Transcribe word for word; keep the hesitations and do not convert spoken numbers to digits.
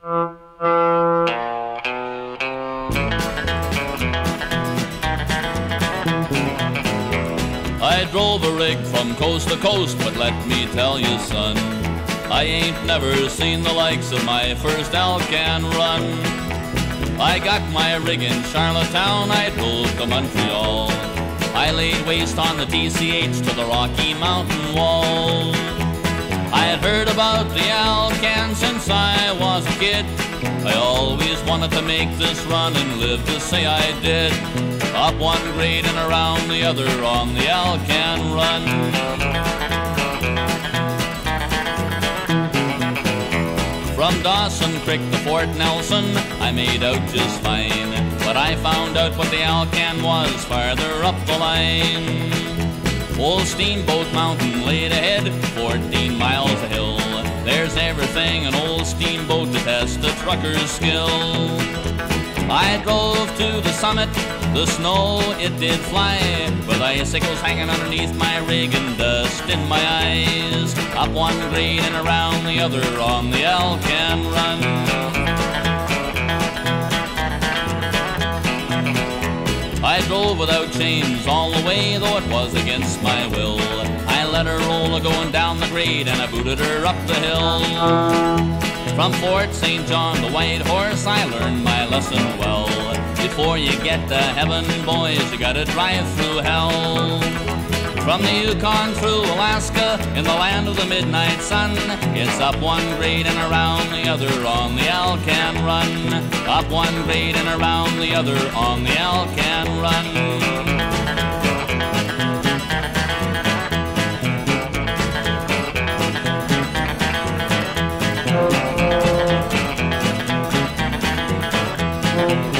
I drove a rig from coast to coast, but let me tell you, son, I ain't never seen the likes of my first Alcan run. I got my rig in Charlottetown, I drove to Montreal. I laid waste on the T C H to the Rocky Mountain wall. I had heard about the Alcan since I was a kid. I always wanted to make this run and live to say I did. Up one grade and around the other on the Alcan run. From Dawson Creek to Fort Nelson, I made out just fine. But I found out what the Alcan was farther up the line. Old Steamboat Mountain laid ahead, fourteen miles of hill. There's everything an old steamboat to test a trucker's skill. I drove to the summit, the snow it did fly, with icicles hanging underneath my rig and dust in my eyes. Up one grade and around the other on the Alcan run. I drove without chains all the way, though it was against my will. I let her roll a-going down the grade and I booted her up the hill. From Fort Saint John to White Horse, I learned my lesson well. Before you get to heaven, boys, you gotta drive through hell. From the Yukon through Alaska, in the land of the midnight sun, it's up one grade and around the other on the Alcan run. Up one grade and around the other on the Alcan run. Thank you.